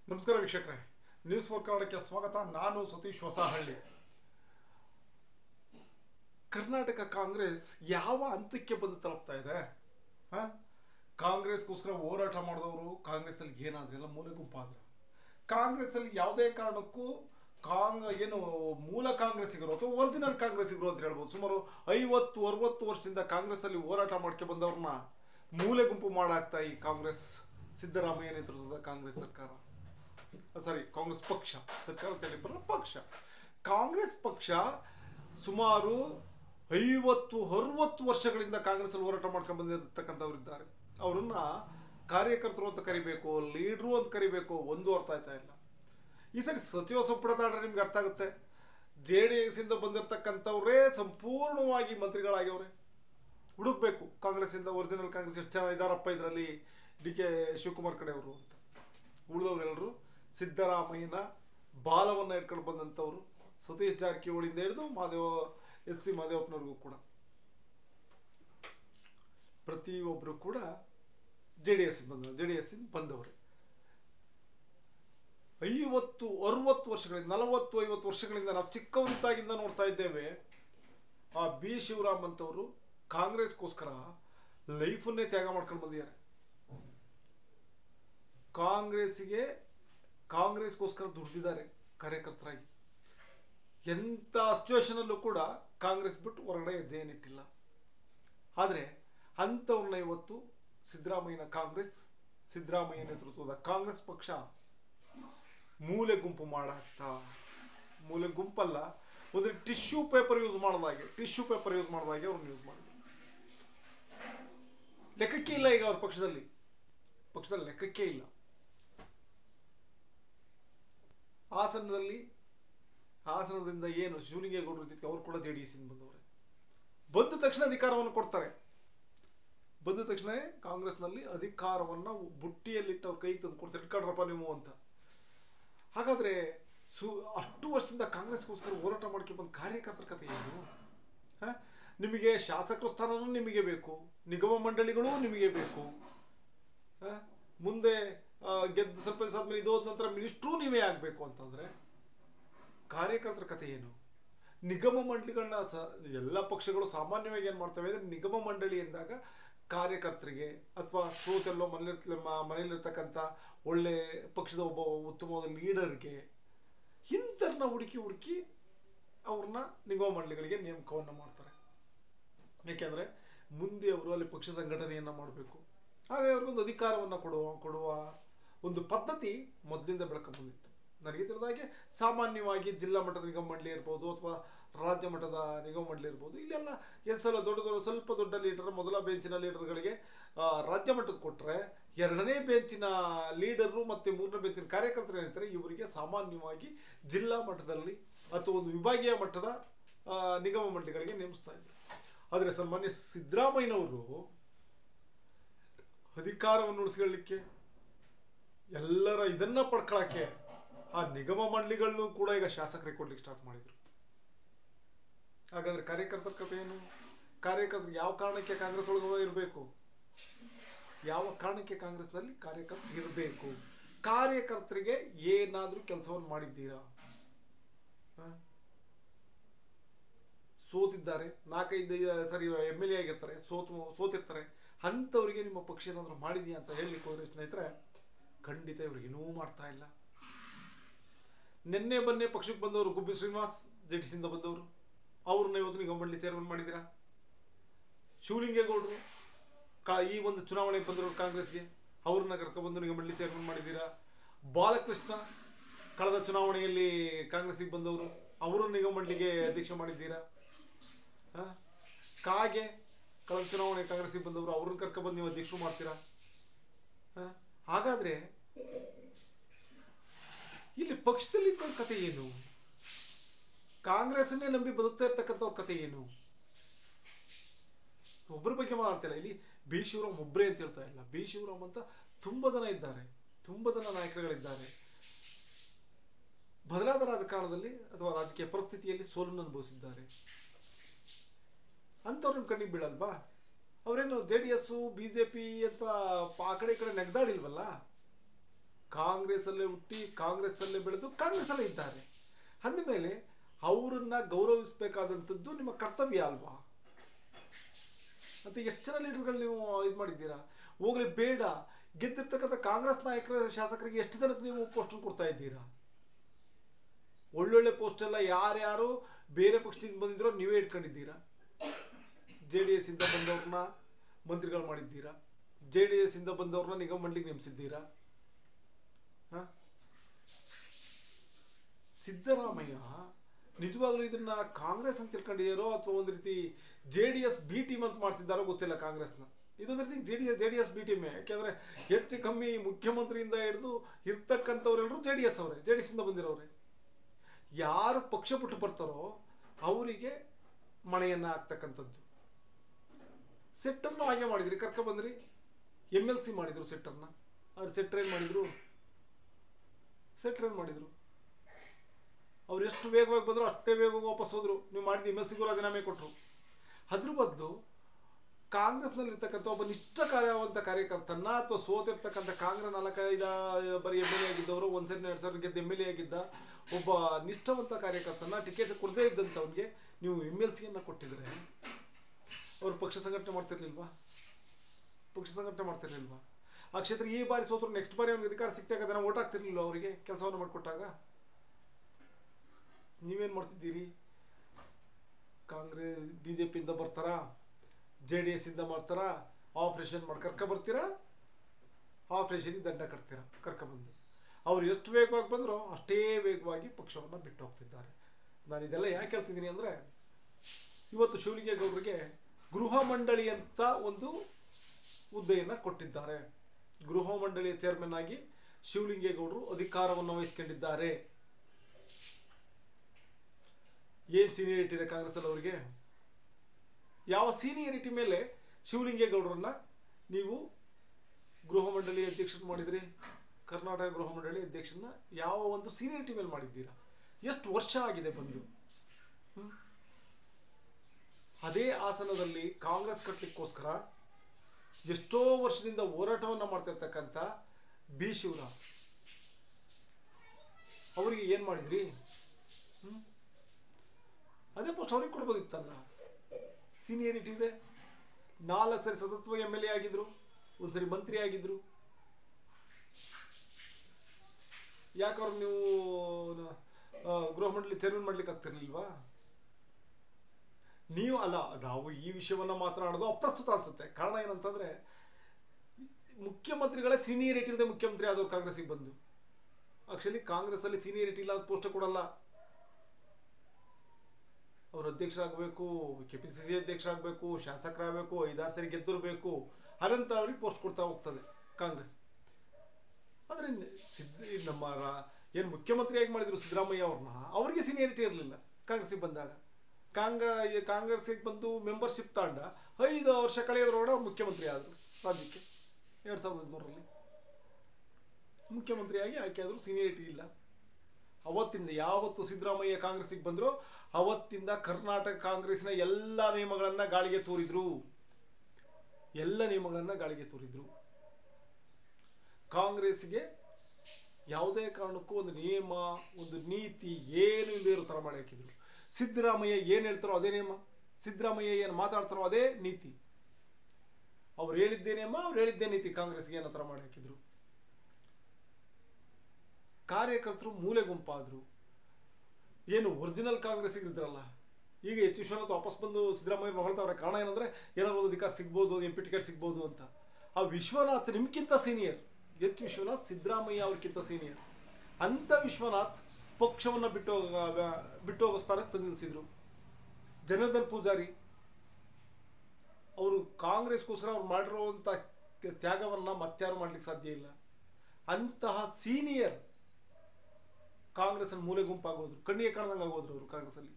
ನಮಸ್ಕಾರ ವೀಕ್ಷಕರೇ, news for ಕನ್ನಡಕ್ಕೆ ಸ್ವಾಗತ. ನಾನು ಸತೀಶ್ ಹೊಸಹಳ್ಳಿ. ಕರ್ನಾಟಕ ಕಾಂಗ್ರೆಸ್ ಯಾವ ಹಂತಕ್ಕೆ ಬಂದು ತಲುಪ್ತಾ ಇದೆ? ಕಾಂಗ್ರೆಸ್ಗೋಸ್ಕರ ಹೋರಾಟ ಮಾಡಿದವರು ಕಾಂಗ್ರೆಸ್ ಅಲ್ಲಿ ಏನಾದ್ರೆ ಎಲ್ಲ ಮೂಲೆ ಗುಂಪಾದ್ರು. ಕಾಂಗ್ರೆಸ್ ಅಲ್ಲಿ ಯಾವುದೇ ಕಾರಣಕ್ಕೂ ಏನು ಮೂಲ ಕಾಂಗ್ರೆಸ್ಸಿಗರು ಅಥವಾ ಒರಿಜಿನಲ್ ಕಾಂಗ್ರೆಸ್ಸಿಗರು ಅಂತ ಹೇಳ್ಬೋದು, ಸುಮಾರು 50-60 ವರ್ಷದಿಂದ ಕಾಂಗ್ರೆಸ್ ಅಲ್ಲಿ ಹೋರಾಟ ಮಾಡ್ಕೊಂಡು ಬಂದವ್ರನ್ನ ಮೂಲೆ ಗುಂಪು ಮಾಡಾಕ್ತಾ ಈ ಕಾಂಗ್ರೆಸ್, ಸಿದ್ದರಾಮಯ್ಯ ನೇತೃತ್ವದ ಕಾಂಗ್ರೆಸ್ ಸರ್ಕಾರ, ಕಾಂಗ್ರೆಸ್ ಪಕ್ಷ, ಸರ್ಕಾರ ಬರಲ್ಲ ಪಕ್ಷ. ಕಾಂಗ್ರೆಸ್ ಪಕ್ಷ ಸುಮಾರು 50-60 ವರ್ಷಗಳಿಂದ ಕಾಂಗ್ರೆಸ್ ಅಲ್ಲಿ ಹೋರಾಟ ಮಾಡ್ಕೊಂಡು ಬಂದಿರತಕ್ಕಂಥವ್ರು ಇದ್ದಾರೆ. ಅವರನ್ನ ಕಾರ್ಯಕರ್ತರು ಅಂತ ಕರಿಬೇಕು, ಲೀಡ್ರು ಅಂತ ಕರಿಬೇಕು, ಒಂದು ಅರ್ಥ ಆಯ್ತಾ ಇಲ್ಲ. ಈ ಸರಿ ಸಚಿವ ಸಂಪುಟದಾಡ್ರೆ ನಿಮ್ಗೆ ಅರ್ಥ ಆಗುತ್ತೆ. JDS ಇಂದ ಬಂದಿರತಕ್ಕಂಥವ್ರೇ ಸಂಪೂರ್ಣವಾಗಿ ಮಂತ್ರಿಗಳಾಗ್ಯವ್ರೆ. ಹುಡುಕ್ಬೇಕು ಕಾಂಗ್ರೆಸ್ ಇಂದ ಒರಿಜಿನಲ್ ಕಾಂಗ್ರೆಸ್ ಎಷ್ಟು ಜನ ಇದಾರಪ್ಪ ಇದರಲ್ಲಿ, DK ಶಿವಕುಮಾರ್ ಕಡೆಯವರು ಅಂತ. ಉಳಿದವರೆಲ್ಲರೂ ಸಿದ್ದರಾಮಯ್ಯನ ಬಾಲವನ್ನ ಇಟ್ಕೊಂಡು ಬಂದಂಥವ್ರು, ಸತೀಶ್ ಜಾರಕಿಹೊಳಿಯಿಂದ ಹಿಡಿದು SC ಮಾದೇವಪ್ಪನವ್ರಿಗೂ ಕೂಡ ಪ್ರತಿಯೊಬ್ರು ಕೂಡ JDS ಬಂದವರು. 50-60 ವರ್ಷಗಳಿಂದ, 40-50 ವರ್ಷಗಳಿಂದ ನಾವು ಚಿಕ್ಕವರಿದ್ದಾಗಿಂದ ನೋಡ್ತಾ ಇದ್ದೇವೆ. ಆ B ಶಿವರಾಮ್ ಅಂತವರು ಕಾಂಗ್ರೆಸ್ಗೋಸ್ಕರ ಲೈಫನ್ನೇ ತ್ಯಾಗ ಮಾಡ್ಕೊಂಡು ಬಂದಿದ್ದಾರೆ. ಕಾಂಗ್ರೆಸ್ಗೋಸ್ಕರ ದುಡ್ದಿದ್ದಾರೆ ಕಾರ್ಯಕರ್ತರಾಗಿ. ಎಂತ ಸಿಚುವೇಶನ್ ಅಲ್ಲೂ ಕೂಡ ಕಾಂಗ್ರೆಸ್ ಬಿಟ್ಟು ಹೊರಗಡೆ ಹೆಜ್ಜೆ ಏನಿಟ್ಟಿಲ್ಲ. ಆದ್ರೆ ಅಂತವ್ರನ್ನ ಇವತ್ತು ಸಿದ್ದರಾಮಯ್ಯ ನೇತೃತ್ವದ ಕಾಂಗ್ರೆಸ್ ಪಕ್ಷ ಮೂಲೆ ಗುಂಪು ಮಾಡಾಕ್ತಾ, ಮೂಲೆ ಗುಂಪಲ್ಲ, ಒಂದು ಟಿಶ್ಯೂ ಪೇಪರ್ ಯೂಸ್ ಮಾಡಿದಾಗೆ ಅವ್ರನ್ನ ಯೂಸ್ ಮಾಡಿದ್ರು. ಲೆಕ್ಕಕ್ಕೆ ಇಲ್ಲ ಈಗ ಅವ್ರ ಪಕ್ಷದಲ್ಲಿ ಲೆಕ್ಕಕ್ಕೆ ಇಲ್ಲ. ಹಾಸನದಿಂದ ಏನು ಶಿವಲಿಂಗೇಗೌಡರು ಇದ್ದಕ್ಕೆ ಅವ್ರು ಕೂಡ JDS ಇಂದ ಬಂದವರೇ. ಬಂದ ತಕ್ಷಣ ಅಧಿಕಾರವನ್ನು ಕೊಡ್ತಾರೆ. ಬಂದ ತಕ್ಷಣ ಕಾಂಗ್ರೆಸ್ನಲ್ಲಿ ಅಧಿಕಾರವನ್ನ ಬುಟ್ಟಿಯಲ್ಲಿಟ್ಟು ಅವ್ರ ಕೈ ತಂದು ಕೊಡ್ತಾರೆ, ಇಟ್ಕೊಳ್ರಪ್ಪ ನೀವು ಅಂತ. ಹಾಗಾದ್ರೆ ಅಷ್ಟು ವರ್ಷದಿಂದ ಕಾಂಗ್ರೆಸ್ಗೋಸ್ಕರ ಹೋರಾಟ ಮಾಡ್ಕೊಂಡು ಬಂದ ಕಾರ್ಯಕರ್ತರ ಕಥೆ ಏನು? ನಿಮಗೆ ಶಾಸಕರ ಸ್ಥಾನನೂ ನಿಮಗೆ ಬೇಕು, ನಿಗಮ ಮಂಡಳಿಗಳು ನಿಮಗೆ ಬೇಕು, ಮುಂದೆ ಗೆದ್ದು ಸ್ವಲ್ಪ ದಿವಸ ಆದ್ಮೇಲೆ ಇದೋದ ನಂತರ ಮಿನಿಸ್ಟ್ರು ನೀವೇ ಆಗ್ಬೇಕು ಅಂತಂದ್ರೆ ಕಾರ್ಯಕರ್ತರ ಕಥೆ ಏನು? ನಿಗಮ ಮಂಡಳಿಗಳನ್ನ ಎಲ್ಲ ಪಕ್ಷಗಳು ಸಾಮಾನ್ಯವಾಗಿ ಏನ್ ಮಾಡ್ತವೆ ಅಂದ್ರೆ, ನಿಗಮ ಮಂಡಳಿ ಎಂದಾಗ ಕಾರ್ಯಕರ್ತರಿಗೆ ಅಥವಾ ಸೋತೆಲ್ಲೋ ಮನೆಯಲ್ಲಿರ್ತಕ್ಕಂಥ ಒಳ್ಳೆ ಪಕ್ಷದ ಒಬ್ಬ ಉತ್ತಮವಾದ ಲೀಡರ್ಗೆ ಇಂಥರ್ನ ಹುಡುಕಿ ಅವ್ರನ್ನ ನಿಗಮ ಮಂಡಳಿಗಳಿಗೆ ನೇಮಕವನ್ನ ಮಾಡ್ತಾರೆ. ಯಾಕೆಂದ್ರೆ ಮುಂದೆ ಅವರು ಅಲ್ಲಿ ಪಕ್ಷ ಸಂಘಟನೆಯನ್ನ ಮಾಡಬೇಕು. ಹಾಗೆ ಅವ್ರಿಗೊಂದು ಅಧಿಕಾರವನ್ನ ಕೊಡುವ ಒಂದು ಪದ್ಧತಿ ಮೊದಲಿಂದ ಬೆಳಕ ಬಂದಿತ್ತು. ನನಗೆ ತಿಳಿದಾಗೆ ಸಾಮಾನ್ಯವಾಗಿ ಜಿಲ್ಲಾ ಮಟ್ಟದ ನಿಗಮ ಮಂಡಳಿ ಇರ್ಬೋದು ಅಥವಾ ರಾಜ್ಯ ಮಟ್ಟದ ನಿಗಮ ಮಂಡಳಿ ಇರ್ಬೋದು, ಇಲ್ಲೆಲ್ಲ ಸ್ವಲ್ಪ ದೊಡ್ಡ ಲೀಡರ್, ಮೊದಲ ಬೆಂಚಿನ ಲೀಡರ್ಗಳಿಗೆ ರಾಜ್ಯ ಮಟ್ಟದ ಕೊಟ್ರೆ, ಎರಡನೇ ಬೆಂಚಿನ ಲೀಡರು ಮತ್ತೆ ಮೂರನೇ ಬೆಂಚಿನ ಕಾರ್ಯಕರ್ತರು ಏನಿರ್ತಾರೆ ಇವರಿಗೆ ಸಾಮಾನ್ಯವಾಗಿ ಜಿಲ್ಲಾ ಮಟ್ಟದಲ್ಲಿ ಅಥವಾ ಒಂದು ವಿಭಾಗೀಯ ಮಟ್ಟದ ನಿಗಮ ಮಂಡಳಿಗಳಿಗೆ ನೇಮಿಸ್ತಾ ಇದ್ರು. ಆದ್ರೆ ಸನ್ಮಾನ್ಯ ಸಿದ್ದರಾಮಯ್ಯನವರು ಅಧಿಕಾರವನ್ನು ಉಳಿಸ್ಕೊಳ್ಳಿಕ್ಕೆ, ಎಲ್ಲರ ಇದನ್ನ ಪಡ್ಕೊಳಕ್ಕೆ ಆ ನಿಗಮ ಮಂಡಳಿಗಳನ್ನು ಕೂಡ ಈಗ ಶಾಸಕರಿಗೆ ಕೊಡ್ಲಿಕ್ಕೆ ಸ್ಟಾರ್ಟ್ ಮಾಡಿದ್ರು. ಹಾಗಾದ್ರೆ ಕಾರ್ಯಕರ್ತರ ಕಥೆ ಏನು? ಕಾರ್ಯಕರ್ತರು ಯಾವ ಕಾರಣಕ್ಕೆ ಕಾಂಗ್ರೆಸ್ ಒಳಗೆ ಇರಬೇಕು? ಯಾವ ಕಾರಣಕ್ಕೆ ಕಾಂಗ್ರೆಸ್ನಲ್ಲಿ ಕಾರ್ಯಕರ್ತರು ಇರಬೇಕು? ಕಾರ್ಯಕರ್ತರಿಗೆ ಏನಾದ್ರೂ ಕೆಲಸವನ್ನು ಮಾಡಿದ್ದೀರಾ? ಸೋತಿದ್ದಾರೆ, 4-5 ಸರಿ MLA ಆಗಿರ್ತಾರೆ, ಸೋತಿರ್ತಾರೆ, ಅಂತವರಿಗೆ ನಿಮ್ಮ ಪಕ್ಷ ಏನಾದ್ರು ಮಾಡಿದೀಯಾ ಅಂತ ಹೇಳಲಿಕ್ಕೆ ಹೋದ್ರೆ ಸ್ನೇಹಿತರೆ, ಖಂಡಿತ ಇವ್ರಿಗೆ ಏನೂ ಮಾಡ್ತಾ ಇಲ್ಲ. ಮೊನ್ನೆ ಪಕ್ಷಕ್ಕೆ ಬಂದವರು ಗುಬ್ಬಿ ಶ್ರೀನಿವಾಸ್ JDS ಇಂದ ಬಂದವರು, ಅವ್ರನ್ನ ಇವತ್ತು ನಿಗಮ ಮಂಡಳಿ ಚೇರ್ಮನ್ ಮಾಡಿದ್ದೀರಾ. ಶಿವಲಿಂಗೇಗೌಡರು ಈ ಒಂದು ಚುನಾವಣೆಗೆ ಬಂದವರು ಕಾಂಗ್ರೆಸ್ಗೆ, ಅವ್ರನ್ನ ಕರ್ಕೊಂಡ್ಬಂದು ನಿಗಮ ಮಂಡಳಿ ಚೇರ್ಮನ್ ಮಾಡಿದ್ದೀರಾ. ಬಾಲಕೃಷ್ಣ ಕಳೆದ ಚುನಾವಣೆಯಲ್ಲಿ ಕಾಂಗ್ರೆಸ್ಗೆ ಬಂದವರು, ಅವರನ್ನು ನಿಗಮ ಮಂಡಳಿಗೆ ಅಧ್ಯಕ್ಷ ಮಾಡಿದ್ದೀರಾ. ಕಾಗೆ ಕಳೆದ ಚುನಾವಣೆ ಕಾಂಗ್ರೆಸ್ಗೆ ಬಂದವರು, ಅವ್ರನ್ನ ಕರ್ಕೊಂಡ್ಬಂದು ನೀವು ಅಧ್ಯಕ್ಷರು ಮಾಡ್ತೀರಾ. ಹಾಗಾದ್ರೆ ಇಲ್ಲಿ ಪಕ್ಷದಲ್ಲಿ ಕಥೆ ಏನು? ಕಾಂಗ್ರೆಸ್ಸನ್ನೇ ನಂಬಿ ಬದುಕ್ತಾ ಇರ್ತಕ್ಕಂಥವ್ರ ಕಥೆ ಏನು? ಒಬ್ಬರ ಬಗ್ಗೆ ಮಾತಾಡ್ತಿಲ್ಲ ಇಲ್ಲಿ. B ಶಿವರಾಮ್ ಒಬ್ಬರೇ ಅಂತ ಹೇಳ್ತಾ ಇಲ್ಲ. B ಶಿವರಾಮ್ ಅಂತ ತುಂಬಾ ಜನ ಇದ್ದಾರೆ, ತುಂಬಾ ಜನ ನಾಯಕರುಗಳಿದ್ದಾರೆ. ಬದಲಾದ ರಾಜಕಾರಣದಲ್ಲಿ ಅಥವಾ ರಾಜಕೀಯ ಪರಿಸ್ಥಿತಿಯಲ್ಲಿ ಸೋಲನ್ನು ಅನುಭವಿಸಿದ್ದಾರೆ. ಅಂತವ್ರು ನಿಮ್ ಕಣ್ಣಿಗೆ ಬೀಳಲ್ವಾ? ಅವರೇನು JDS BJP ಅಥವಾ ಆ ಕಡೆ ಈ ಕಡೆ ನೆಗ್ದಾಡಿಲ್ವಲ್ಲ. ಕಾಂಗ್ರೆಸ್ ಅಲ್ಲೇ ಹುಟ್ಟಿ ಕಾಂಗ್ರೆಸ್ ಅಲ್ಲೇ ಬೆಳೆದು ಕಾಂಗ್ರೆಸ್ ಅಲ್ಲೇ ಇದ್ದಾರೆ. ಅಂದಮೇಲೆ ಅವರನ್ನ ಗೌರವಿಸಬೇಕಾದಂಥದ್ದು ನಿಮ್ಮ ಕರ್ತವ್ಯ ಅಲ್ವಾ? ಮತ್ತೆ ಎಷ್ಟು ಜನ ಲೀಡರ್ಗಳು ನೀವು ಇದು ಮಾಡಿದ್ದೀರಾ? ಹೋಗ್ಲಿ ಬೇಡ, ಗೆದ್ದಿರ್ತಕ್ಕಂಥ ಕಾಂಗ್ರೆಸ್ ನಾಯಕರ ಶಾಸಕರಿಗೆ ಎಷ್ಟು ಜನಕ್ಕೆ ನೀವು ಪೋಸ್ಟ್ ಕೊಡ್ತಾ ಇದ್ದೀರಾ? ಒಳ್ಳೊಳ್ಳೆ ಪೋಸ್ಟ್ ಎಲ್ಲ ಯಾರ್ಯಾರು ಬೇರೆ ಪಕ್ಷದಿಂದ ಬಂದಿದ್ರೋ ನೀವೇ ಇಟ್ಕೊಂಡಿದ್ದೀರಾ. JDS ಇಂದ ಬಂದವ್ರನ್ನ ಮಂತ್ರಿಗಳು ಮಾಡಿದ್ದೀರಾ, JDS ಇಂದ ಬಂದವ್ರನ್ನ ನಿಗಮ ಮಂಡಳಿಗೆ ನೇಮಿಸಿದ್ದೀರಾ. ಸಿದ್ದರಾಮಯ್ಯ ನಿಜವಾಗ್ಲೂ ಇದನ್ನ ಕಾಂಗ್ರೆಸ್ ಅಂತ ತಿಳ್ಕೊಂಡಿದ್ದಾರೋ ಅಥವಾ ಒಂದು ರೀತಿ JDS ಬಿ ಟೀಮ್ ಅಂತ ಮಾಡ್ತಿದ್ದಾರೋ ಗೊತ್ತಿಲ್ಲ. ಕಾಂಗ್ರೆಸ್ನ ಇದೊಂದು ರೀತಿ JDS ಬಿ ಟೀಮ್. ಯಾಕೆಂದ್ರೆ ಹೆಚ್ಚು ಕಮ್ಮಿ ಮುಖ್ಯಮಂತ್ರಿಯಿಂದ ಹಿಡಿದು ಇರ್ತಕ್ಕಂಥವ್ರೆಲ್ಲರೂ JDS ಇಂದ ಬಂದಿರೋರೆ. ಯಾರು ಪಕ್ಷ ಬಿಟ್ಟು ಬರ್ತಾರೋ ಅವರಿಗೆ ಮಣೆಯನ್ನ ಹಾಕ್ತಕ್ಕಂಥದ್ದು. ಸೆಟ್ಟರ್ನ ಹಾಗೆ ಮಾಡಿದ್ರಿ, ಕರ್ಕ ಬಂದ್ರಿ, MLC ಮಾಡಿದ್ರು ಸೆಟ್ಟರ್ನ. ಅವ್ರು ಸೆಟ್ರ್ ಏನ್ ಮಾಡಿದ್ರು? ಅವ್ರು ಎಷ್ಟು ವೇಗವಾಗಿ ಬಂದ್ರು ಅಷ್ಟೇ ವೇಗವಾಗಿ ವಾಪಸ್ ಹೋದ್ರು. ನೀವು ಮಾಡಿದ MLCಗೂ ರಾಜೀನಾಮೆ ಕೊಟ್ಟರು. ಅದ್ರ ಬದಲು ಕಾಂಗ್ರೆಸ್ನಲ್ಲಿ ಇರ್ತಕ್ಕಂಥ ಒಬ್ಬ ನಿಷ್ಠಕಾರ್ಯವಂತ ಕಾರ್ಯಕರ್ತನ ಅಥವಾ ಸೋತಿರ್ತಕ್ಕಂಥ ಕಾಂಗ್ರೆಸ್ 4-5 ಬರೀ MLA ಆಗಿದ್ದವರು, ಒಂದ್ಸರಿ 2 ಸಾರಿ ಗೆದ್ದು MLA ಆಗಿದ್ದ ಒಬ್ಬ ನಿಷ್ಠವಂತ ಕಾರ್ಯಕರ್ತನ ಟಿಕೆಟ್ ಕೊಡದೇ ಇದ್ದಂಥವ್ನಿಗೆ ನೀವು MLCಯನ್ನ ಕೊಟ್ಟಿದ್ರೆ ಅವ್ರು ಪಕ್ಷ ಸಂಘಟನೆ ಮಾಡ್ತಿರ್ಲಿಲ್ವಾ? ಆ ಕ್ಷೇತ್ರ ಈ ಬಾರಿ ಸೋತರು ನೆಕ್ಸ್ಟ್ ಬಾರಿ ಅವ್ನಿಗೆ ಅಧಿಕಾರ ಸಿಕ್ತಾಗ ಜನ ಓಟ್ ಹಾಕ್ತಿರ್ಲಿಲ್ಲ ಅವರಿಗೆ ಕೆಲಸವನ್ನು ಮಾಡಿಕೊಟ್ಟಾಗ. ನೀವೇನ್ ಮಾಡ್ತಿದ್ದೀರಿ? ಕಾಂಗ್ರೆಸ್ BJP ಇಂದ ಬರ್ತಾರಾ, JDS ಇಂದ ಮಾಡ್ತಾರಾ, ಆಪರೇಷನ್ ಮಾಡಿ ಕರ್ಕ ಬರ್ತೀರಾ, ಆಪರೇಷನ್ಗೆ ದಂಡ ಕಟ್ತೀರಾ. ಕರ್ಕ ಬಂದು ಅವ್ರು ಎಷ್ಟು ವೇಗವಾಗಿ ಬಂದ್ರೋ ಅಷ್ಟೇ ವೇಗವಾಗಿ ಪಕ್ಷವನ್ನ ಬಿಟ್ಟು ಹೋಗ್ತಿದ್ದಾರೆ. ನಾನು ಇದೆಲ್ಲ ಯಾಕೆ ಹೇಳ್ತಿದ್ದೀನಿ ಅಂದ್ರೆ, ಇವತ್ತು ಶಿವಲಿಂಗೇಗೌಡರಿಗೆ ಗೃಹ ಮಂಡಳಿ ಅಂತ ಒಂದು ಹುದ್ದೆಯನ್ನ ಕೊಟ್ಟಿದ್ದಾರೆ. ಗೃಹ ಮಂಡಳಿಯ ಚೇರ್ಮನ್ ಆಗಿ ಶಿವಲಿಂಗೇಗೌಡರು ಅಧಿಕಾರವನ್ನು ವಹಿಸಿಕೊಂಡಿದ್ದಾರೆ. ಏನ್ ಸೀನಿಯರಿಟಿ ಇದೆ ಕಾಂಗ್ರೆಸ್ ಅಲ್ಲಿ ಅವರಿಗೆ? ಯಾವ ಸೀನಿಯರಿಟಿ ಮೇಲೆ ಶಿವಲಿಂಗೇಗೌಡರನ್ನ ನೀವು ಗೃಹ ಮಂಡಳಿ ಅಧ್ಯಕ್ಷರು ಮಾಡಿದ್ರಿ? ಕರ್ನಾಟಕ ಗೃಹ ಮಂಡಳಿ ಅಧ್ಯಕ್ಷರನ್ನ ಯಾವ ಒಂದು ಸೀನಿಯರಿಟಿ ಮೇಲೆ ಮಾಡಿದ್ದೀರಾ? ಎಷ್ಟು ವರ್ಷ ಆಗಿದೆ ಬಂದು? ಅದೇ ಆಸನದಲ್ಲಿ ಕಾಂಗ್ರೆಸ್ ಕಟ್ಟಲಿಕ್ಕೋಸ್ಕರ ಎಷ್ಟೋ ವರ್ಷದಿಂದ ಹೋರಾಟವನ್ನ ಮಾಡ್ತಿರ್ತಕ್ಕಂಥ B. ಶಿವರಾಮ್ ಅವರಿಗೆ ಏನ್ ಮಾಡಿದ್ರಿ? ಅದೇ ಪೋಸ್ಟ್ ಅವ್ರಿಗೆ ಕೊಡ್ಬೋದಿತ್ತಲ್ಲ. ಸೀನಿಯರಿಟಿ ಇದೆ. 4 ಸರಿ ಸತತವಾಗಿ MLA ಆಗಿದ್ರು, ಒಂದ್ಸರಿ ಮಂತ್ರಿ ಆಗಿದ್ರು. ಯಾಕೆ ಅವ್ರು ನೀವು ಗೃಹ ಮಂಡಳಿ ಚೇರ್ಮನ್ ಮಾಡ್ಲಿಕ್ಕೆ ಆಗ್ತಿರ್ಲಿಲ್ವಾ? ನೀವು ಅಲ್ಲ, ನಾವು ಈ ವಿಷಯವನ್ನ ಮಾತನಾಡೋದು ಅಪ್ರಸ್ತುತ ಅನ್ಸುತ್ತೆ. ಕಾರಣ ಏನಂತಂದ್ರೆ, ಮುಖ್ಯಮಂತ್ರಿಗಳೇ ಸೀನಿಯರಿಟಿ ಇಲ್ಲದೆ ಮುಖ್ಯಮಂತ್ರಿ ಆದವ್ರು ಕಾಂಗ್ರೆಸ್ಗೆ ಬಂದು. ಆಕ್ಚುಲಿ ಕಾಂಗ್ರೆಸ್ ಅಲ್ಲಿ ಸೀನಿಯರಿಟಿ ಇಲ್ಲ ಪೋಸ್ಟ್ ಕೊಡಲ್ಲ. ಅವ್ರು ಅಧ್ಯಕ್ಷರಾಗಬೇಕು, KPCC ಅಧ್ಯಕ್ಷರಾಗಬೇಕು, ಶಾಸಕರಾಗಬೇಕು, 5-6 ಸರಿ ಗೆದ್ದಿರಬೇಕು, ಅನಂತರ ಅವ್ರಿಗೆ ಪೋಸ್ಟ್ ಕೊಡ್ತಾ ಹೋಗ್ತದೆ ಕಾಂಗ್ರೆಸ್. ಆದ್ರೆ ನಮ್ಮ ಏನ್ ಮುಖ್ಯಮಂತ್ರಿಯಾಗಿ ಮಾಡಿದ್ರು ಸಿದ್ದರಾಮಯ್ಯ ಅವ್ರನ್ನ, ಅವ್ರಿಗೆ ಸೀನಿಯರಿಟಿ ಇರಲಿಲ್ಲ ಕಾಂಗ್ರೆಸ್ಗೆ ಬಂದಾಗ. ಕಾಂಗ್ರೆಸ್ಗೆ ಬಂದು ಮೆಂಬರ್ಶಿಪ್ ತಾಂಡ 5 ವರ್ಷ ಕಳೆಯೋದ್ರೊಳಗೆ ಮುಖ್ಯಮಂತ್ರಿ ಆದ್ರು. ರಾಜ್ಯಕ್ಕೆ 2013ರಲ್ಲಿ ಮುಖ್ಯಮಂತ್ರಿಯಾಗಿ ಆಯ್ಕೆ ಆದ್ರು. ಸೀನಿಯರಿಟಿ ಇಲ್ಲ. ಅವತ್ತಿಂದ ಯಾವತ್ತು ಸಿದ್ದರಾಮಯ್ಯ ಕಾಂಗ್ರೆಸ್ಗೆ ಬಂದ್ರು ಅವತ್ತಿಂದ ಕರ್ನಾಟಕ ಕಾಂಗ್ರೆಸ್ನ ಎಲ್ಲ ನಿಯಮಗಳನ್ನ ಗಾಳಿಗೆ ತೂರಿದ್ರು. ಕಾಂಗ್ರೆಸ್ಗೆ ಯಾವುದೇ ಕಾರಣಕ್ಕೂ ಒಂದು ನಿಯಮ, ಒಂದು ನೀತಿ ಏನು ಇಲ್ಲದೆ ಇರೋ ತರ ಮಾಡಿ ಹಾಕಿದ್ರು. ಸಿದ್ದರಾಮಯ್ಯ ಏನ್ ಹೇಳ್ತಾರೋ ಅದೇ ನಿಯಮ, ಸಿದ್ದರಾಮಯ್ಯ ಏನ್ ಮಾತಾಡ್ತಾರೋ ಅದೇ ನೀತಿ. ಅವ್ರು ಹೇಳಿದ್ದೇ ನಿಯಮ, ಅವ್ರು ಹೇಳಿದ್ದೇ ನೀತಿ. ಕಾಂಗ್ರೆಸ್ಗೆ ಏನೋ ತರ ಮಾಡಿ ಹಾಕಿದ್ರು. ಕಾರ್ಯಕರ್ತರು ಮೂಲೆ ಗುಂಪಾದ್ರು. ಏನು ಒರಿಜಿನಲ್ ಕಾಂಗ್ರೆಸ್ ಇದ್ರಲ್ಲ, ಈಗ H. ವಿಶ್ವನಾಥ್ ವಾಪಸ್ ಬಂದು ಸಿದ್ದರಾಮಯ್ಯ ಹೊರಳ್ತಾವ್ರೆ. ಕಾರಣ ಏನಂದ್ರೆ ಏನಾದ್ರು ಒಂದು ಅಧಿಕಾರ ಸಿಗ್ಬೋದು, MP ಟಿಕೆಟ್ ಸಿಗ್ಬೋದು ಅಂತ. ಆ ವಿಶ್ವನಾಥ್ ನಿಮ್ಗಿಂತ ಸೀನಿಯರ್. H. ವಿಶ್ವನಾಥ್ ಸಿದ್ದರಾಮಯ್ಯ ಅವ್ರಿಗಿಂತ ಸೀನಿಯರ್. ಅಂತ ವಿಶ್ವನಾಥ್ ಪಕ್ಷವನ್ನ ಬಿಟ್ಟು ಹೋಗೋ ಸ್ಥಾನಕ್ಕೆ ತಂದು ನಿಲ್ಲಿಸಿದ್ರು. ಜನಾರ್ದನ್ ಪೂಜಾರಿ ಅವರು ಕಾಂಗ್ರೆಸ್ಗೋಸ್ಕರ ಅವ್ರು ಮಾಡಿರುವಂತ ತ್ಯಾಗವನ್ನ ಮತ್ತಾರು ಮಾಡ್ಲಿಕ್ಕೆ ಸಾಧ್ಯ ಇಲ್ಲ. ಅಂತಹ ಸೀನಿಯರ್ ಕಾಂಗ್ರೆಸ್ ಅಲ್ಲಿ ಮೂಲೆ ಗುಂಪಾಗೋದ್ರು, ಕಣ್ಣಿಗೆ ಕಾಣದಂಗ ಆಗೋದ್ರು ಅವರು ಕಾಂಗ್ರೆಸ್ ಅಲ್ಲಿ.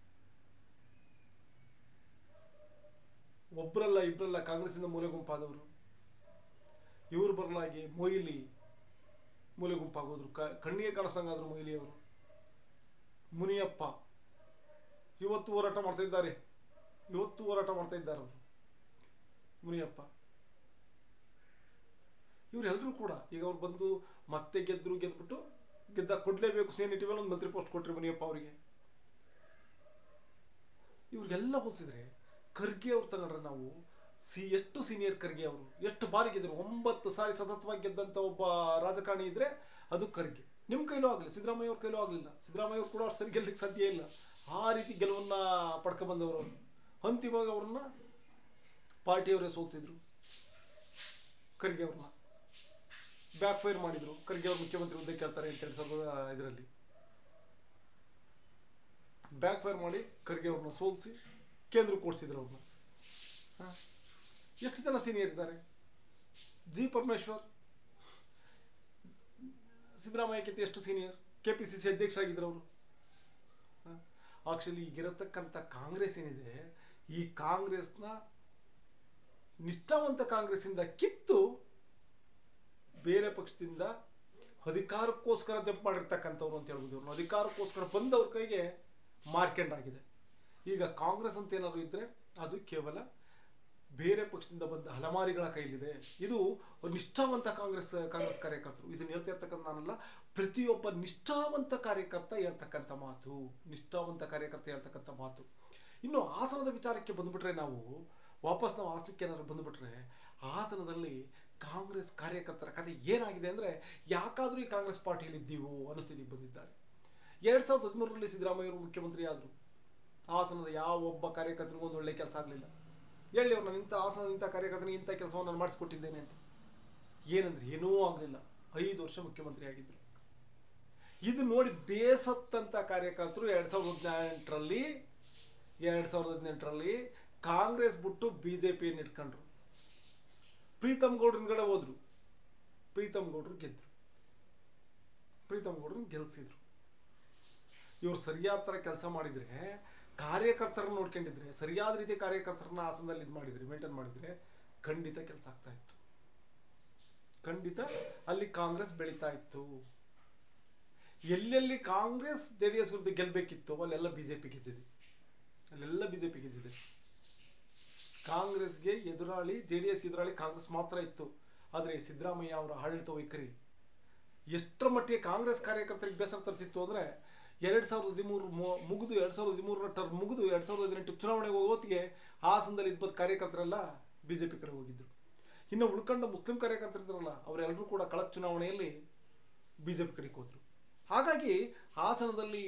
ಒಬ್ಬರಲ್ಲ ಇಬ್ಬರಲ್ಲ ಕಾಂಗ್ರೆಸ್ ಇಂದ ಮೂಲೆ ಗುಂಪಾದವರು. ಇವ್ರು ಬರಲಾಗಿ ಮೊಯ್ಲಿ ಮೂಲೆ ಗುಂಪಾಗೋದ್ರು, ಕಣ್ಣಿಗೆ ಕಾಣಿಸ್ದಂಗಾದ್ರು ಮೊಯ್ಲಿ ಅವರು. ಮುನಿಯಪ್ಪ ಇವತ್ತು ಹೋರಾಟ ಮಾಡ್ತಾ ಇದ್ದಾರೆ ಅವರು. ಮುನಿಯಪ್ಪ ಇವರೆಲ್ಲರೂ ಕೂಡ ಈಗ ಅವ್ರು ಬಂದು ಮತ್ತೆ ಗೆದ್ಬಿಟ್ಟು ಕೊಡ್ಲೇಬೇಕು CNT ಮೇಲೆ ಒಂದು ಮಂತ್ರಿ ಪೋಸ್ಟ್ ಕೊಟ್ರಿ ಮುನಿಯಪ್ಪ ಅವರಿಗೆ. ಇವ್ರಿಗೆಲ್ಲ ಹೋಲಿಸಿದ್ರೆ ಖರ್ಗೆ ಅವ್ರು ತಗೊಂಡ್ರೆ ನಾವು ಎಷ್ಟು ಸೀನಿಯರ್ ಖರ್ಗೆ ಅವರು, ಎಷ್ಟು ಬಾರಿ ಗೆದ್ರು, 9 ಸಾರಿ ಸತತವಾಗಿ ಗೆದ್ದಂತ ಒಬ್ಬ ರಾಜಕಾರಣಿ ಇದ್ರೆ ಅದು ಖರ್ಗೆ. ನಿಮ್ ಕೈಲೂ ಆಗ್ಲಿ, ಸಿದ್ದರಾಮಯ್ಯ ಅವ್ರ ಕೈಲೂ ಆಗ್ಲಿಲ್ಲ. ಸಿದ್ದರಾಮಯ್ಯ ಅವ್ರು ಕೂಡ ಅವ್ರು ಸರಿ ಗೆಲ್ಲಕ್ಕೆ ಸಾಧ್ಯ ಇಲ್ಲ. ಆ ರೀತಿ ಗೆಲುವನ್ನ ಪಡ್ಕ ಬಂದವರು ಅವರು. ಅಂತಿಮವಾಗಿ ಅವ್ರನ್ನ ಪಾರ್ಟಿಯವರೇ ಸೋಲ್ಸಿದ್ರು. ಖರ್ಗೆ ಅವ್ರನ್ನ ಬ್ಯಾಕ್ ಫೈರ್ ಮಾಡಿದ್ರು. ಖರ್ಗೆ ಅವ್ರು ಮುಖ್ಯಮಂತ್ರಿ ಹುದ್ದೆ ಕೇಳ್ತಾರೆ ಅಂತ ಹೇಳಿ ಇದರಲ್ಲಿ ಬ್ಯಾಕ್ ಫೈರ್ ಮಾಡಿ ಖರ್ಗೆ ಅವ್ರನ್ನ ಸೋಲ್ಸಿ ಕೇಂದ್ರಕ್ಕೆ ಕೊಡ್ಸಿದ್ರು ಅವ್ರನ್ನ. ಎಷ್ಟು ಜನ ಸೀನಿಯರ್ ಇದ್ದಾರೆ? ಜಿ ಪರಮೇಶ್ವರ್ ಸಿದ್ದರಾಮಯ್ಯಕ್ಕಿಂತ ಎಷ್ಟು ಸೀನಿಯರ್? KPCC ಅಧ್ಯಕ್ಷರಾಗಿದ್ರು ಅವರು. ಆಕ್ಚುಲಿ ಈಗಿರತಕ್ಕಂಥ ಕಾಂಗ್ರೆಸ್ ಏನಿದೆ, ಈ ಕಾಂಗ್ರೆಸ್ನ ನಿಷ್ಠಾವಂತ ಕಾಂಗ್ರೆಸ್ ಇಂದ ಕಿತ್ತು ಬೇರೆ ಪಕ್ಷದಿಂದ ಅಧಿಕಾರಕ್ಕೋಸ್ಕರ ಜಂಪ್ ಮಾಡಿರ್ತಕ್ಕಂಥವ್ರು ಅಂತ ಹೇಳ್ಬೋದು. ಇವ್ರನ್ನ ಅಧಿಕಾರಕ್ಕೋಸ್ಕರ ಬಂದವ್ರ ಕೈಗೆ ಮಾರ್ಕೆಂಡಾಗಿದೆ. ಈಗ ಕಾಂಗ್ರೆಸ್ ಅಂತ ಏನಾದ್ರು ಇದ್ರೆ ಅದು ಕೇವಲ ಬೇರೆ ಪಕ್ಷದಿಂದ ಬಂದ ಅಲಮಾರಿಗಳ ಕೈಲಿದೆ. ಇದು ನಿಷ್ಠಾವಂತ ಕಾಂಗ್ರೆಸ್ ಕಾರ್ಯಕರ್ತರು ಇದನ್ನ ಹೇಳ್ತಾ ಇರ್ತಕ್ಕಂಥ ನಾನಲ್ಲ, ಪ್ರತಿಯೊಬ್ಬ ನಿಷ್ಠಾವಂತ ಕಾರ್ಯಕರ್ತ ಹೇಳ್ತಕ್ಕಂಥ ಮಾತು, ನಿಷ್ಠಾವಂತ ಕಾರ್ಯಕರ್ತ ಹೇಳ್ತಕ್ಕಂಥ ಮಾತು. ಇನ್ನು ಹಾಸನದ ವಿಚಾರಕ್ಕೆ ಬಂದ್ಬಿಟ್ರೆ, ನಾವು ಹಾಸನಕ್ಕೆ ಏನಾದ್ರು ಬಂದ್ಬಿಟ್ರೆ, ಹಾಸನದಲ್ಲಿ ಕಾಂಗ್ರೆಸ್ ಕಾರ್ಯಕರ್ತರ ಕಥೆ ಏನಾಗಿದೆ ಅಂದ್ರೆ, ಯಾಕಾದ್ರೂ ಈ ಕಾಂಗ್ರೆಸ್ ಪಾರ್ಟಿಯಲ್ಲಿ ಇದ್ದೀವೋ ಅನ್ನಿಸ್ತಿದ್ದೀವಿ ಬಂದಿದ್ದಾರೆ. 2013ರಲ್ಲಿ ಸಿದ್ದರಾಮಯ್ಯ ಅವರು ಮುಖ್ಯಮಂತ್ರಿ ಆದ್ರು. ಹಾಸನದ ಯಾವ ಒಬ್ಬ ಕಾರ್ಯಕರ್ತನಿಗೂ ಒಂದು ಒಳ್ಳೆ ಕೆಲಸ ಆಗ್ಲಿಲ್ಲ. ಹೇಳಿ ಅವ್ರು, ನಾನು ಹಾಸನದ ಇಂಥ ಕಾರ್ಯಕರ್ತನಿಗೆ ಇಂಥ ಕೆಲಸವನ್ನು ನಾನು ಮಾಡಿಸ್ಕೊಟ್ಟಿದ್ದೇನೆ ಅಂತ. ಏನಂದ್ರೆ ಏನೂ ಆಗ್ಲಿಲ್ಲ. 5 ವರ್ಷ ಮುಖ್ಯಮಂತ್ರಿ ಆಗಿದ್ರು. ಇದು ನೋಡಿ ಬೇಸತ್ತಂತ ಕಾರ್ಯಕರ್ತರು 2018ರಲ್ಲಿ ಕಾಂಗ್ರೆಸ್ ಬಿಟ್ಟು ಬಿಜೆಪಿಯನ್ನು ಇಟ್ಕೊಂಡ್ರು. ಪ್ರೀತಮ್ ಗೌಡ್ರ ಹಿಂದ್ಗಡೆ ಹೋದ್ರು. ಪ್ರೀತಮ್ ಗೌಡ್ರು ಗೆದ್ರು. ಪ್ರೀತಮ್ ಗೌಡ್ರನ್ನ ಗೆಲ್ಸಿದ್ರು. ಇವ್ರು ಸರಿಯಾದ ತರ ಕೆಲಸ ಮಾಡಿದ್ರೆ, ಕಾರ್ಯಕರ್ತರನ್ನ ನೋಡ್ಕೊಂಡಿದ್ರೆ, ಸರಿಯಾದ ರೀತಿ ಕಾರ್ಯಕರ್ತರನ್ನ ಹಾಸನದಲ್ಲಿ ಇದು ಮಾಡಿದ್ರೆ, ಮೇಂಟೈನ್ ಮಾಡಿದ್ರೆ ಖಂಡಿತ ಕೆಲಸ ಆಗ್ತಾ ಇತ್ತು. ಖಂಡಿತ ಅಲ್ಲಿ ಕಾಂಗ್ರೆಸ್ ಬೆಳೀತಾ ಇತ್ತು. ಎಲ್ಲೆಲ್ಲಿ ಕಾಂಗ್ರೆಸ್ JDS ವಿರುದ್ಧ ಗೆಲ್ಬೇಕಿತ್ತು ಅಲ್ಲೆಲ್ಲ ಬಿಜೆಪಿ ಗೆದ್ದಿದೆ. ಕಾಂಗ್ರೆಸ್ಗೆ ಎದುರಾಳಿ, JDS ಎದುರಾಳಿ ಕಾಂಗ್ರೆಸ್ ಮಾತ್ರ ಇತ್ತು. ಆದ್ರೆ ಸಿದ್ದರಾಮಯ್ಯ ಅವರ ಆಡಳಿತ ವೈಖರಿ ಎಷ್ಟರ ಮಟ್ಟಿಗೆ ಕಾಂಗ್ರೆಸ್ ಕಾರ್ಯಕರ್ತರಿಗೆ ಬೇಸರ ತರಿಸಿತ್ತು ಅಂದ್ರೆ, 2013 ಮುಗಿದು 2013ರ ಟರ್ಮ್ ಮುಗಿದು 2018 ಚುನಾವಣೆಗೆ ಹೋಗೋತ್ತಿಗೆ ಹಾಸನದಲ್ಲಿ ಇದ್ದ ಕಾರ್ಯಕರ್ತರೆಲ್ಲ ಬಿಜೆಪಿ ಕಡೆ ಹೋಗಿದ್ರು. ಇನ್ನು ಉಳ್ಕೊಂಡ ಮುಸ್ಲಿಂ ಕಾರ್ಯಕರ್ತರಿದ್ರಲ್ಲ, ಅವರೆಲ್ಲರೂ ಕೂಡ ಕಳೆದ ಚುನಾವಣೆಯಲ್ಲಿ ಬಿಜೆಪಿ ಕಡೆಗೆ ಹೋದ್ರು. ಹಾಗಾಗಿ ಹಾಸನದಲ್ಲಿ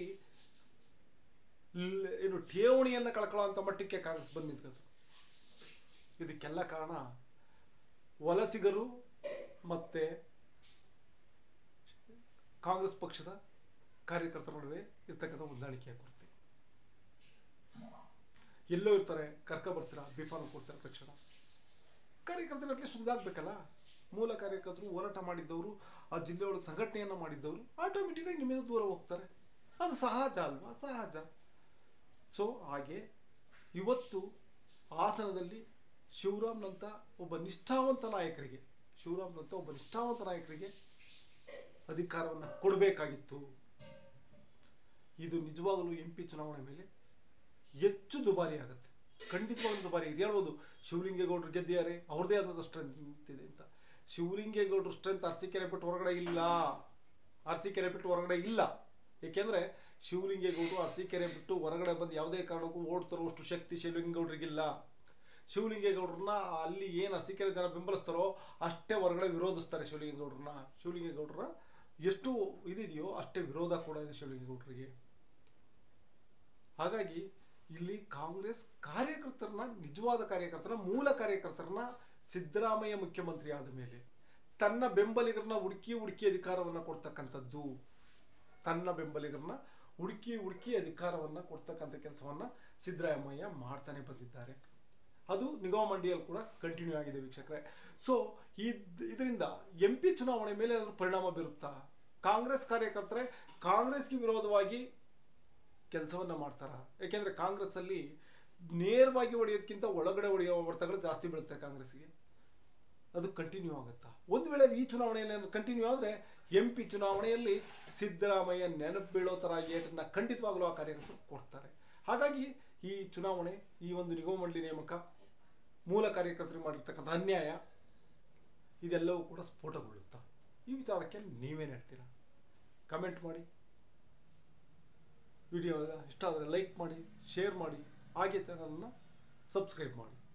ಏನು ಠೇವಣಿಯನ್ನ ಕಳ್ಕೊಳ್ಳುವಂತ ಮಟ್ಟಕ್ಕೆ ಕಾಂಗ್ರೆಸ್ ಬಂದು ನಿಂತ್ಕೊತು. ಇದಕ್ಕೆಲ್ಲ ಕಾರಣ ವಲಸಿಗರು ಮತ್ತೆ ಕಾಂಗ್ರೆಸ್ ಪಕ್ಷದ ಕಾರ್ಯಕರ್ತರ ನಡುವೆ ಇರ್ತಕ್ಕಂಥ ಹೊಂದಾಣಿಕೆಯ ಕೊರತೆ. ಎಲ್ಲೋ ಇರ್ತಾರೆ, ಕರ್ಕ ಬರ್ತೀರಾ, ಬಿಫಾನ್ ಕೊಡ್ತಾರೆ ತಕ್ಷಣ. ಕಾರ್ಯಕರ್ತರು ಅಟ್ಲೀಸ್ಟ್ ಇದಾಗಬೇಕಲ್ಲ. ಮೂಲ ಕಾರ್ಯಕರ್ತರು ಹೋರಾಟ ಮಾಡಿದ್ದವರು, ಆ ಜಿಲ್ಲೆಯೊಳಗೆ ಸಂಘಟನೆಯನ್ನ ಮಾಡಿದ್ದವರು ಆಟೋಮೆಟಿಕ್ ಆಗಿ ನಿಮ್ಮಿಂದ ದೂರ ಹೋಗ್ತಾರೆ. ಅದು ಸಹಜ ಅಲ್ವಾ? ಸಹಜ. ಸೊ ಹಾಗೆ ಇವತ್ತು ಹಾಸನದಲ್ಲಿ ಶಿವರಾಮ್ನಂತ ಒಬ್ಬ ನಿಷ್ಠಾವಂತ ನಾಯಕರಿಗೆ ಅಧಿಕಾರವನ್ನ ಕೊಡಬೇಕಾಗಿತ್ತು. ಇದು ನಿಜವಾಗಲೂ MP ಚುನಾವಣೆ ಮೇಲೆ ಹೆಚ್ಚು ದುಬಾರಿ ಆಗುತ್ತೆ. ಖಂಡಿತವಾಗ್ಲೂ ದುಬಾರಿ. ಇದು ಹೇಳ್ಬೋದು, ಶಿವಲಿಂಗೇಗೌಡರು ಗೆದ್ದಿದ್ದಾರೆ, ಅವ್ರದೇ ಆದಂತ ಸ್ಟ್ರೆಂತ್ ಇದೆ ಅಂತ. ಶಿವಲಿಂಗೇಗೌಡರು ಸ್ಟ್ರೆಂತ್ ಅರಸೀಕೆರೆ ಬಿಟ್ಟು ಹೊರಗಡೆ ಇಲ್ಲ. ಏಕೆಂದ್ರೆ ಶಿವಲಿಂಗೇಗೌಡರು ಅರಸೀಕೆರೆ ಬಿಟ್ಟು ಹೊರಗಡೆ ಬಂದು ಯಾವುದೇ ಕಾರಣಕ್ಕೂ ಓಟ್ ತರುವಷ್ಟು ಶಕ್ತಿ ಶಿವಲಿಂಗೇಗೌಡರಿಗಿಲ್ಲ. ಶಿವಲಿಂಗೇಗೌಡರನ್ನ ಅಲ್ಲಿ ಏನ್ ಅರಸೀಕೆರೆ ಜನ ಬೆಂಬಲಿಸ್ತಾರೋ ಅಷ್ಟೇ ಹೊರಗಡೆ ವಿರೋಧಿಸ್ತಾರೆ ಶಿವಲಿಂಗೇಗೌಡರ ಎಷ್ಟು ಇದಿದೆಯೋ ಅಷ್ಟೇ ವಿರೋಧ ಕೂಡ ಇದೆ ಶಿವಲಿಂಗೇಗೌಡರಿಗೆ. ಹಾಗಾಗಿ ಇಲ್ಲಿ ಕಾಂಗ್ರೆಸ್ ಕಾರ್ಯಕರ್ತರನ್ನ, ನಿಜವಾದ ಕಾರ್ಯಕರ್ತರನ್ನ, ಮೂಲ ಕಾರ್ಯಕರ್ತರನ್ನ ಸಿದ್ದರಾಮಯ್ಯ ಮುಖ್ಯಮಂತ್ರಿ ಆದ ಮೇಲೆ ತನ್ನ ಬೆಂಬಲಿಗರನ್ನ ಹುಡುಕಿ ಅಧಿಕಾರವನ್ನ ಕೊಡ್ತಕ್ಕಂಥದ್ದು, ಅಧಿಕಾರವನ್ನ ಕೊಡ್ತಕ್ಕಂಥ ಕೆಲಸವನ್ನ ಸಿದ್ದರಾಮಯ್ಯ ಮಾಡ್ತಾನೆ ಬಂದಿದ್ದಾರೆ. ಅದು ನಿಗಮ ಮಂಡಳಿಯಲ್ಲಿ ಕೂಡ ಕಂಟಿನ್ಯೂ ಆಗಿದೆ ವೀಕ್ಷಕರೇ. ಸೊ ಇದರಿಂದ MP ಚುನಾವಣೆ ಮೇಲೆ ಅದರ ಪರಿಣಾಮ ಬೀರುತ್ತಾ? ಕಾಂಗ್ರೆಸ್ ಕಾರ್ಯಕರ್ತರೆ ಕಾಂಗ್ರೆಸ್ಗೆ ವಿರೋಧವಾಗಿ ಕೆಲಸವನ್ನ ಮಾಡ್ತಾರ? ಯಾಕೆಂದ್ರೆ ಕಾಂಗ್ರೆಸ್ ಅಲ್ಲಿ ನೇರವಾಗಿ ಹೊಡೆಯೋದಕ್ಕಿಂತ ಒಳಗಡೆ ಹೊಡೆಯೋ ಹೊಡೆತಗಳು ಜಾಸ್ತಿ ಬೀಳುತ್ತೆ ಕಾಂಗ್ರೆಸ್ಗೆ. ಅದು ಕಂಟಿನ್ಯೂ ಆಗುತ್ತಾ? ಒಂದು ವೇಳೆ ಈ ಚುನಾವಣೆಯಲ್ಲಿ ಕಂಟಿನ್ಯೂ ಆದ್ರೆ MP ಚುನಾವಣೆಯಲ್ಲಿ ಸಿದ್ದರಾಮಯ್ಯ ನೆನಪು ಬೀಳೋ ತರ ಏಟನ್ನ ಖಂಡಿತವಾಗಲೂ ಆ ಕಾರ್ಯಕರ್ತರು ಕೊಡ್ತಾರೆ. ಹಾಗಾಗಿ ಈ ಚುನಾವಣೆ, ಈ ಒಂದು ನಿಗಮ ಮಂಡಳಿ ನೇಮಕ, ಮೂಲ ಕಾರ್ಯಕರ್ತರಿಗೆ ಮಾಡಿರ್ತಕ್ಕಂಥ ಅನ್ಯಾಯ, ಇದೆಲ್ಲವೂ ಕೂಡ ಸ್ಫೋಟಗೊಳ್ಳುತ್ತಾ? ಈ ವಿಚಾರಕ್ಕೆ ನೀವೇನು ಹೇಳ್ತೀರಾ? ಕಮೆಂಟ್ ಮಾಡಿ. ವಿಡಿಯೋ ಇಷ್ಟ ಆದರೆ ಲೈಕ್ ಮಾಡಿ, ಶೇರ್ ಮಾಡಿ, ಹಾಗೆ ಚಾನಲನ್ನು ಸಬ್ಸ್ಕ್ರೈಬ್ ಮಾಡಿ.